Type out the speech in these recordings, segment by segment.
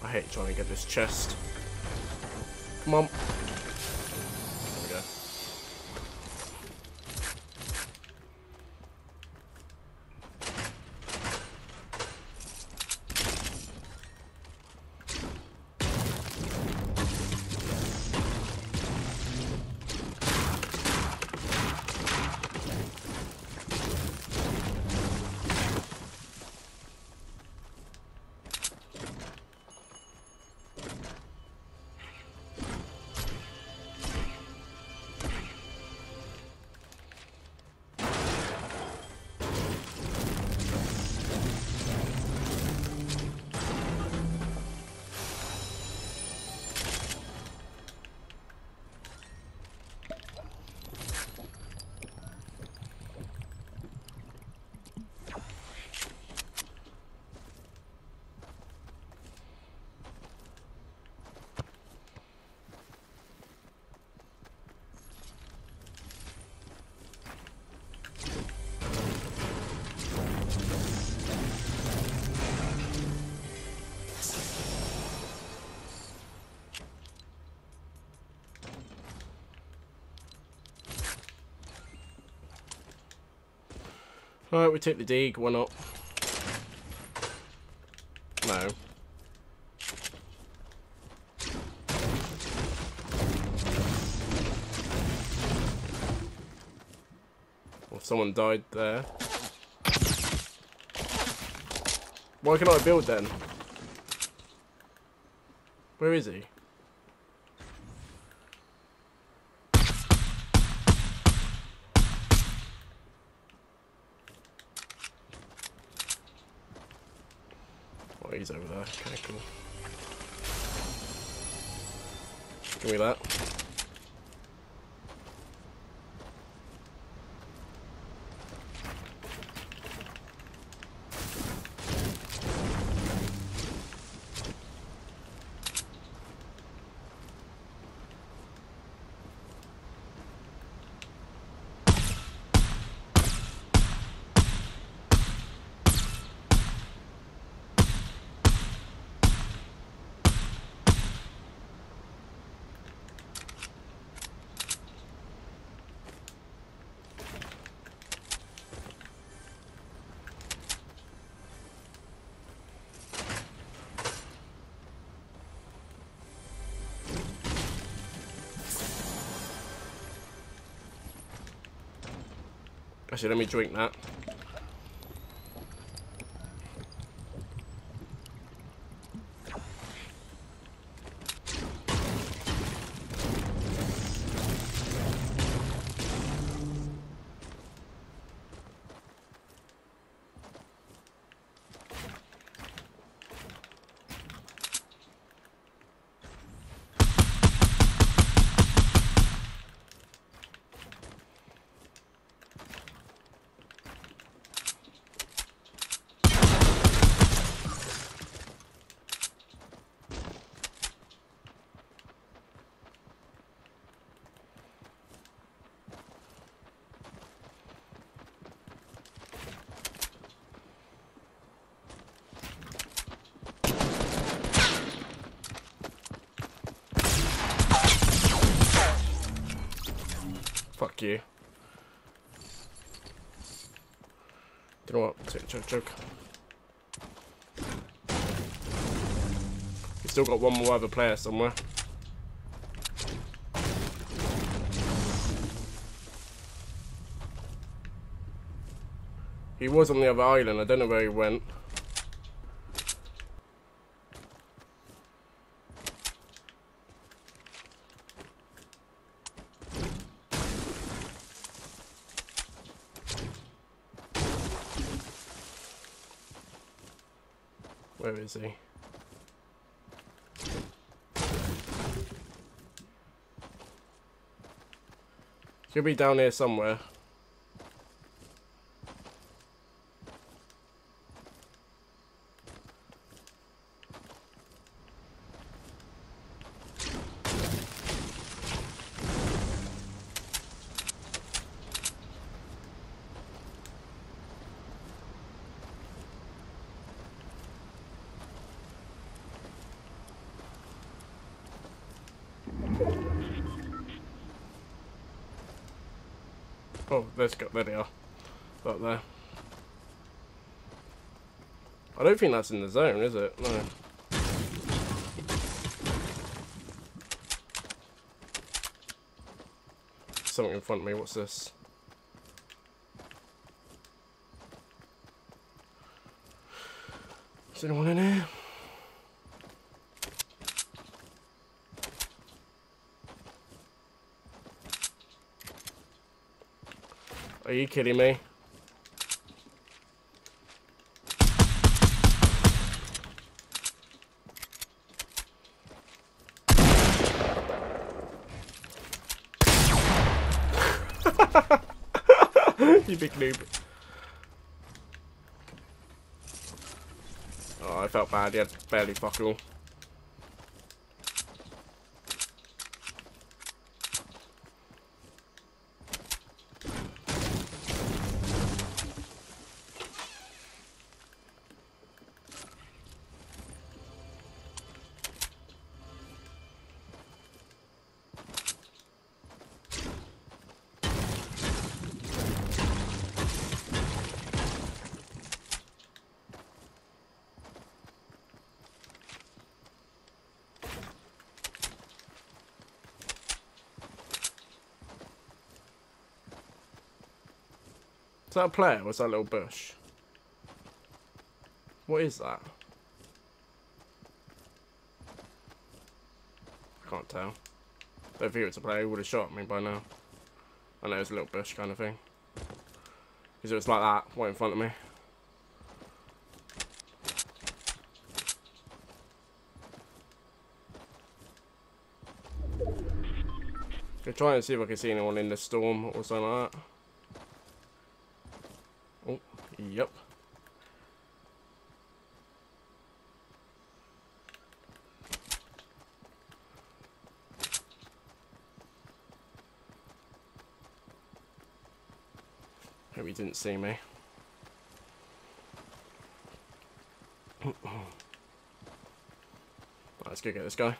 I hate trying to get this chest. Come on. There we go. Alright, we take the dig, why not? No. Well, someone died there. Why can I build then? Where is he? Oh, he's over there. Okay, cool. Give me that. Actually, let me drink that. Fuck you. You know what? Joke. We still got one more other player somewhere. He was on the other island. I don't know where he went. Where is he? He'll be down here somewhere. Let's go. There they are. Up there. I don't think that's in the zone, is it? No. Something in front of me. What's this? Is anyone in here? Are you kidding me? You big noob. Oh, I felt bad. He had barely fuck all. Is that a player or is that a little bush? What is that? I can't tell. Don't think it's a player. He would have shot me by now. I know it's a little bush kind of thing. Because it was like that, right in front of me. I'm trying to see if I can see anyone in the storm or something like that. Oh, yep. Hope he didn't see me. Let's go get this guy.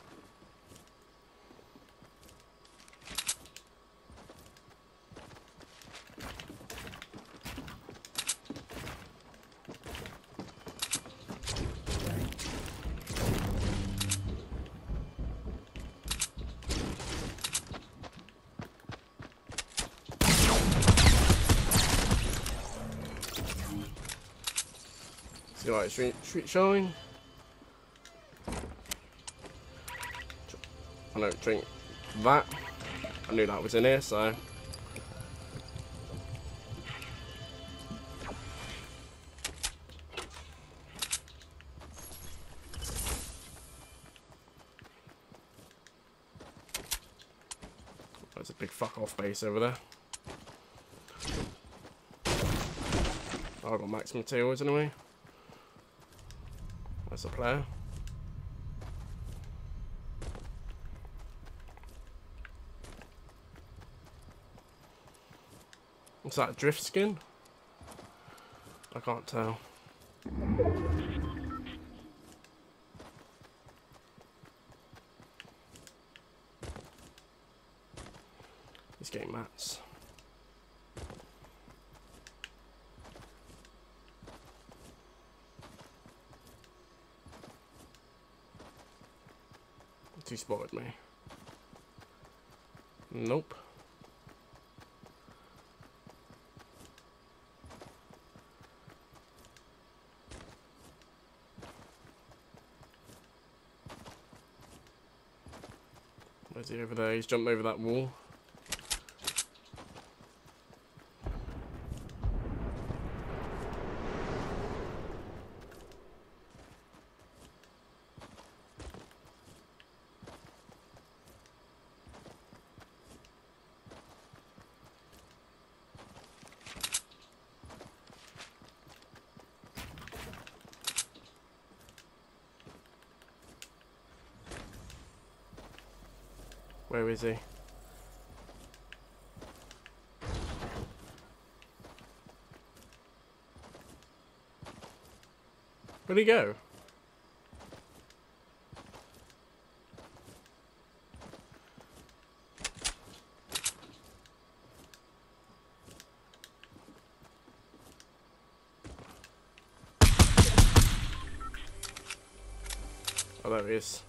See like street showing. I don't drink that. I knew that was in here, so. There's a big fuck off base over there. I've got max materials anyway. That's a player. What's that, drift skin? I can't tell. He's getting mats. He spotted me. Nope. Where's he over there? He's jumped over that wall. Where is he? Where'd he go? there it is.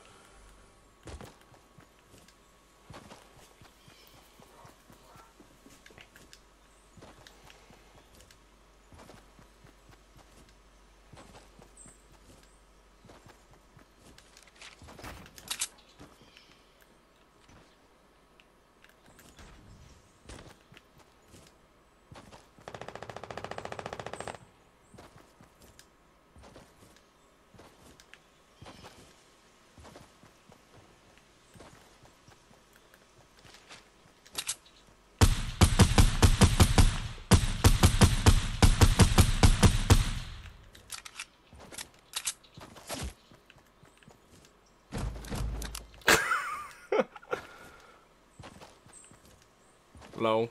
Lol.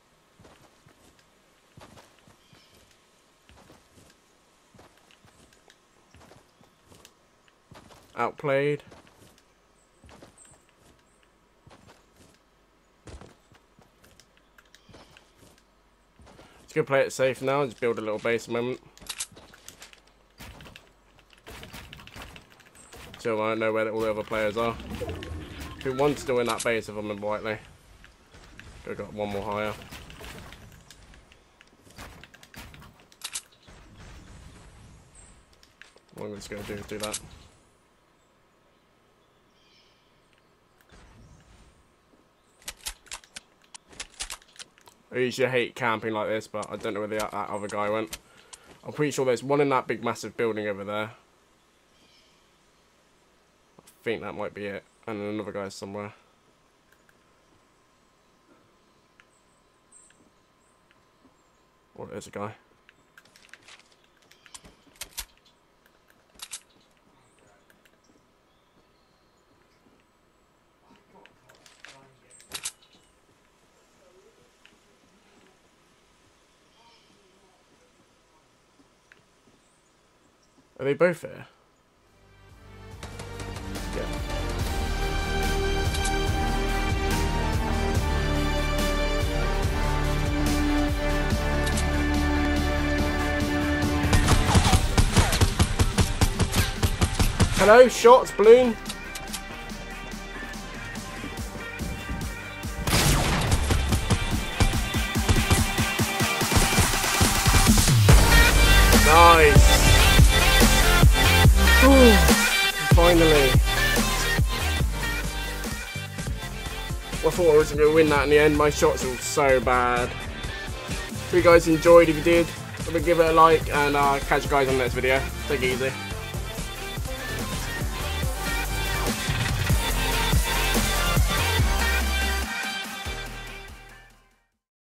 Outplayed. Just gonna play it safe now, just build a little base a moment. So I don't know where all the other players are. I think one's still in that base if I remember rightly. I got one more higher. What I'm just going to do is do that. I usually hate camping like this, but I don't know where that other guy went. I'm pretty sure there's one in that big massive building over there. I think that might be it. And then another guy somewhere. Oh, there's a guy. Are they both here? Yeah. Hello, shots, balloon. Nice. Ooh, finally. I thought I wasn't going to win that in the end. My shots were so bad. Hope you guys enjoyed. If you did, give it a like, and catch you guys on the next video. Take it easy.